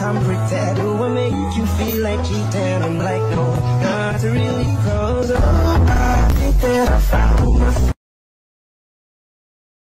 I'm pretend. Do I make you feel like cheating? I'm like, no, not really close. Oh, I think that I found